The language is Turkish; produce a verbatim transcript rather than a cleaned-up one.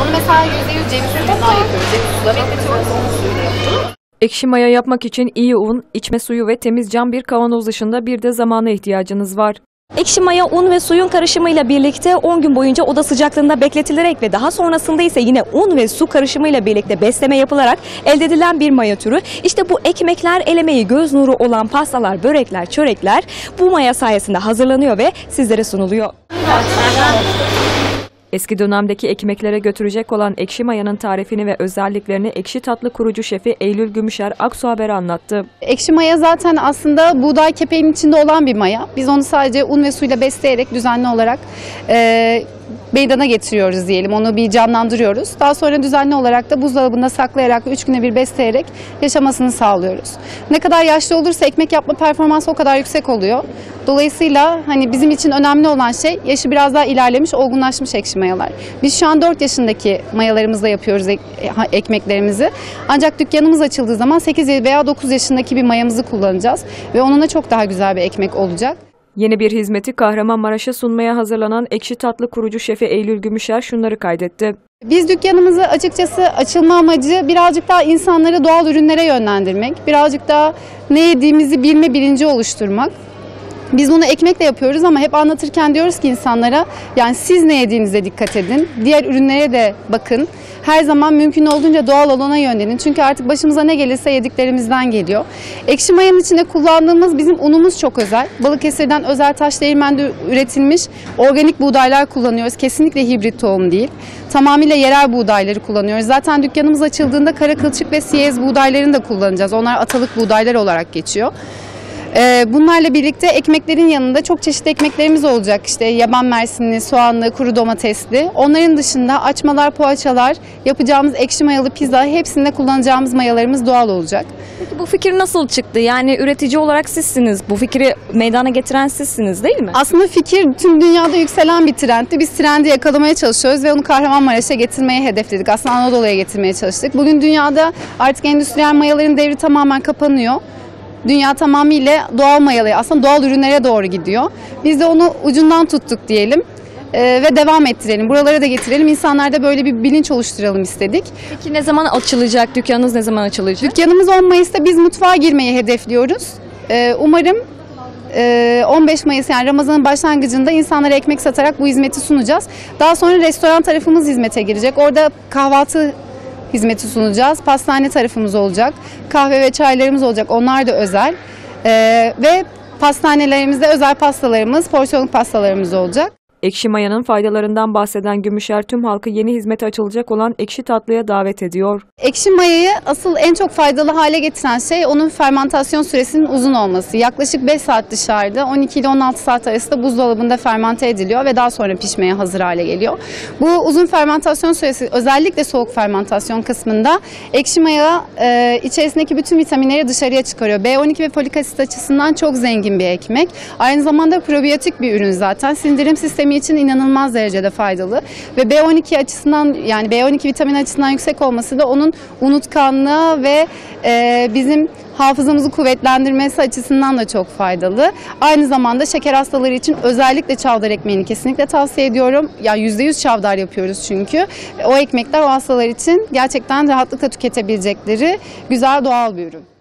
Onu mesela yüzde yüz ceviz suyundan yapıyoruz. Ceviz suları bekletiyoruz, onun suyuyla yapıyoruz. Ekşi maya yapmak için iyi un, içme suyu ve temiz cam bir kavanoz dışında bir de zamana ihtiyacınız var. Ekşi maya un ve suyun karışımıyla birlikte on gün boyunca oda sıcaklığında bekletilerek ve daha sonrasında ise yine un ve su karışımıyla birlikte besleme yapılarak elde edilen bir maya türü. İşte bu ekmekler, el emeği, göz nuru olan pastalar, börekler, çörekler bu maya sayesinde hazırlanıyor ve sizlere sunuluyor. Eski dönemdeki ekmeklere götürecek olan ekşi mayanın tarifini ve özelliklerini ekşi tatlı kurucu şefi Eylül Gümüşer Aksu Haber'e anlattı. Ekşi maya zaten aslında buğday kepeğinin içinde olan bir maya. Biz onu sadece un ve suyla besleyerek düzenli olarak e, meydana getiriyoruz diyelim. Onu bir canlandırıyoruz. Daha sonra düzenli olarak da buzdolabında saklayarak üç güne bir besleyerek yaşamasını sağlıyoruz. Ne kadar yaşlı olursa ekmek yapma performansı o kadar yüksek oluyor. Dolayısıyla hani bizim için önemli olan şey yaşı biraz daha ilerlemiş, olgunlaşmış ekşi mayalar. Biz şu an dört yaşındaki mayalarımızla yapıyoruz ek ekmeklerimizi. Ancak dükkanımız açıldığı zaman sekiz veya dokuz yaşındaki bir mayamızı kullanacağız ve onunla çok daha güzel bir ekmek olacak. Yeni bir hizmeti Kahramanmaraş'a sunmaya hazırlanan ekşi tatlı kurucu şefi Eylül Gümüşer şunları kaydetti. Biz dükkanımızı açıkçası açılma amacı birazcık daha insanları doğal ürünlere yönlendirmek, birazcık daha ne yediğimizi bilme bilinci oluşturmak. Biz bunu ekmekle yapıyoruz ama hep anlatırken diyoruz ki insanlara, yani siz ne yediğinize dikkat edin, diğer ürünlere de bakın. Her zaman mümkün olduğunca doğal olana yönlenin. Çünkü artık başımıza ne gelirse yediklerimizden geliyor. Ekşi mayanın içinde kullandığımız bizim unumuz çok özel. Balıkesir'den özel Taşdeğirmen'de üretilmiş organik buğdaylar kullanıyoruz. Kesinlikle hibrit tohum değil. Tamamıyla yerel buğdayları kullanıyoruz. Zaten dükkanımız açıldığında kara kılçık ve siyez buğdaylarını da kullanacağız. Onlar atalık buğdaylar olarak geçiyor. Bunlarla birlikte ekmeklerin yanında çok çeşitli ekmeklerimiz olacak. İşte yaban mersinli, soğanlı, kuru domatesli. Onların dışında açmalar, poğaçalar, yapacağımız ekşi mayalı pizza, hepsinde kullanacağımız mayalarımız doğal olacak. Peki bu fikir nasıl çıktı? Yani üretici olarak sizsiniz. Bu fikri meydana getiren sizsiniz değil mi? Aslında fikir tüm dünyada yükselen bir trendti. Biz trendi yakalamaya çalışıyoruz ve onu Kahramanmaraş'a getirmeyi hedefledik. Aslında Anadolu'ya getirmeye çalıştık. Bugün dünyada artık endüstriyel mayaların devri tamamen kapanıyor. Dünya tamamıyla doğal mayalı, aslında doğal ürünlere doğru gidiyor. Biz de onu ucundan tuttuk diyelim ee, ve devam ettirelim. Buralara da getirelim. İnsanlarda böyle bir bilinç oluşturalım istedik. Peki ne zaman açılacak? Dükkanınız ne zaman açılacak? Dükkanımız on Mayıs'ta biz mutfağa girmeyi hedefliyoruz. Ee, umarım e, on beş Mayıs, yani Ramazan'ın başlangıcında insanlara ekmek satarak bu hizmeti sunacağız. Daha sonra restoran tarafımız hizmete girecek. Orada kahvaltı hizmeti sunacağız. Pastane tarafımız olacak. Kahve ve çaylarımız olacak. Onlar da özel. Ee, ve pastanelerimizde özel pastalarımız, porsiyonluk pastalarımız olacak. Ekşi mayanın faydalarından bahseden Gümüşer tüm halkı yeni hizmete açılacak olan ekşi tatlıya davet ediyor. Ekşi mayayı asıl en çok faydalı hale getiren şey onun fermentasyon süresinin uzun olması. Yaklaşık beş saat dışarıda, on iki ile on altı saat arasında buzdolabında fermente ediliyor ve daha sonra pişmeye hazır hale geliyor. Bu uzun fermentasyon süresi, özellikle soğuk fermentasyon kısmında ekşi maya e, içerisindeki bütün vitaminleri dışarıya çıkarıyor. B on iki ve folik asit açısından çok zengin bir ekmek. Aynı zamanda probiyotik bir ürün zaten. Sindirim sistemi için inanılmaz derecede faydalı ve B on iki açısından, yani B on iki vitamin açısından yüksek olması da onun unutkanlığı ve e, bizim hafızamızı kuvvetlendirmesi açısından da çok faydalı. Aynı zamanda şeker hastaları için özellikle çavdar ekmeğini kesinlikle tavsiye ediyorum. Yani yüzde yüz çavdar yapıyoruz çünkü. O ekmekler o hastalar için gerçekten rahatlıkla tüketebilecekleri güzel doğal bir ürün.